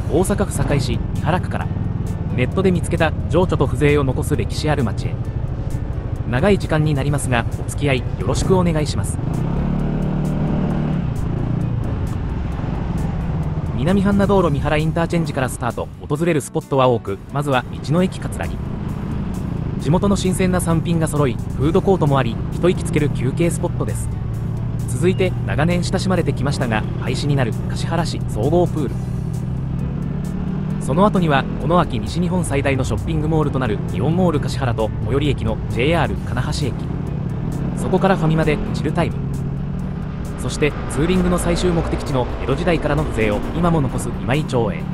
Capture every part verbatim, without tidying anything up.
大阪府堺市三原区から、ネットで見つけた情緒と風情を残す歴史ある町へ。長い時間になりますが、お付き合いよろしくお願いします。南半名道路三原インターチェンジからスタート。訪れるスポットは多く、まずは道の駅桂木。地元の新鮮な産品が揃い、フードコートもあり、一息つける休憩スポットです。続いて、長年親しまれてきましたが廃止になる橿原市総合プール。その後にはこの秋西日本最大のショッピングモールとなるイオンモール橿原と最寄り駅の ジェイアール 金橋駅、そこからファミマでチルタイム、そしてツーリングの最終目的地の江戸時代からの風情を今も残す今井町へ。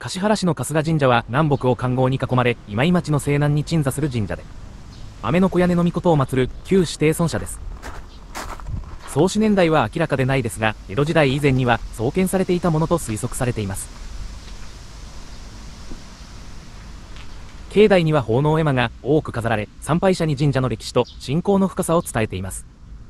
橿原市の春日神社は南北を環濠に囲まれ、今井町の西南に鎮座する神社で、雨の小屋根の命を祀る旧指定尊社です。創始年代は明らかでないですが、江戸時代以前には創建されていたものと推測されています。境内には奉納絵馬が多く飾られ、参拝者に神社の歴史と信仰の深さを伝えています。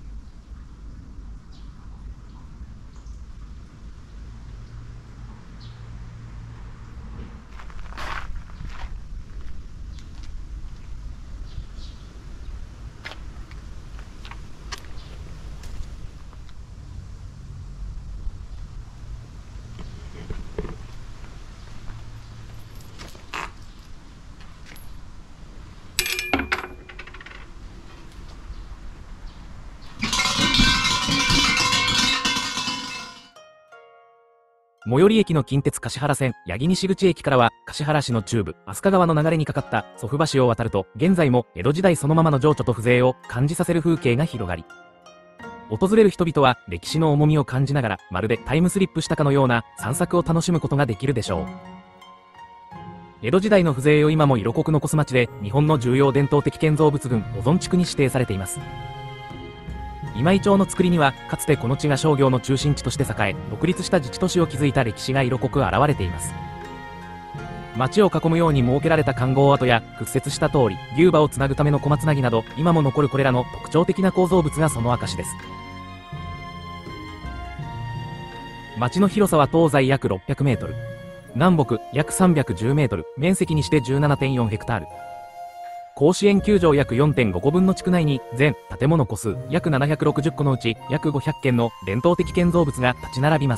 最寄り駅の近鉄橿原線八木西口駅からは、橿原市の中部飛鳥川の流れにかかった祖父橋を渡ると、現在も江戸時代そのままの情緒と風情を感じさせる風景が広がり、訪れる人々は歴史の重みを感じながら、まるでタイムスリップしたかのような散策を楽しむことができるでしょう。江戸時代の風情を今も色濃く残す町で、日本の重要伝統的建造物群保存地区に指定されています。今井町の造りには、かつてこの地が商業の中心地として栄え、独立した自治都市を築いた歴史が色濃く現れています。町を囲むように設けられた環濠跡や屈折した通り、牛馬をつなぐための小松なぎなど、今も残るこれらの特徴的な構造物がその証です。町の広さは東西約ろっぴゃくメートル、南北約さんびゃくじゅうメートル、面積にして じゅうななてんよんヘクタール。甲子園球場約 よんてんごこぶんの地区内に、全建物戸数約ななひゃくろくじゅっこのうち約ごひゃっけんの伝統的建造物が立ち並びます。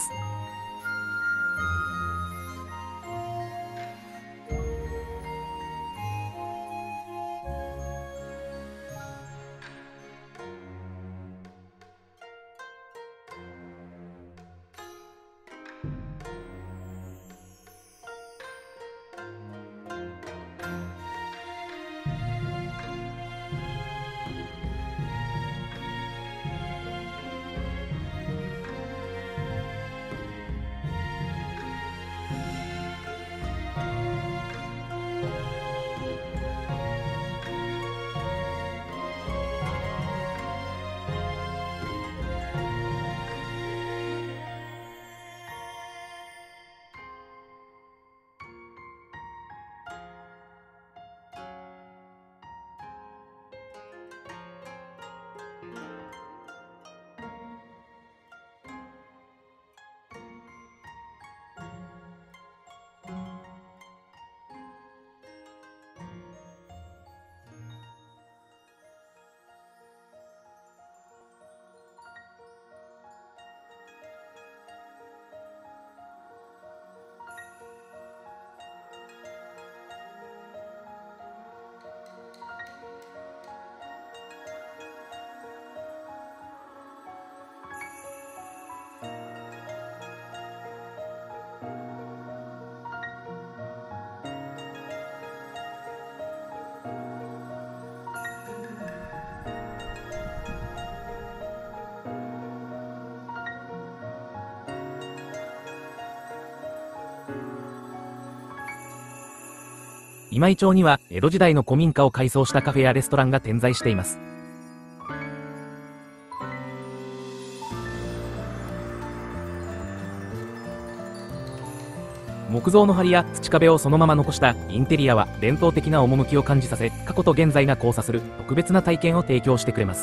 今井町には江戸時代の古民家を改装したカフェやレストランが点在しています。木造の梁や土壁をそのまま残したインテリアは伝統的な趣を感じさせ、過去と現在が交差する特別な体験を提供してくれます。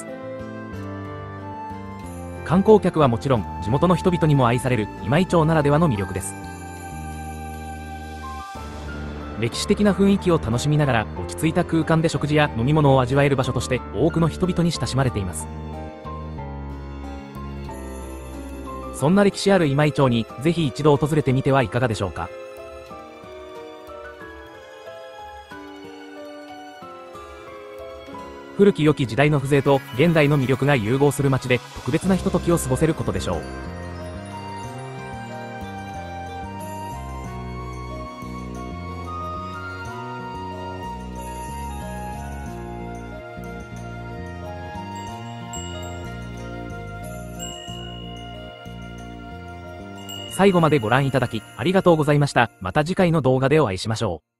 観光客はもちろん、地元の人々にも愛される今井町ならではの魅力です。歴史的な雰囲気を楽しみながら落ち着いた空間で食事や飲み物を味わえる場所として多くの人々に親しまれています。そんな歴史ある今井町にぜひ一度訪れてみてはいかがでしょうか。古き良き時代の風情と現代の魅力が融合する街で特別なひとときを過ごせることでしょう。 最後までご覧いただき、ありがとうございました。また次回の動画でお会いしましょう。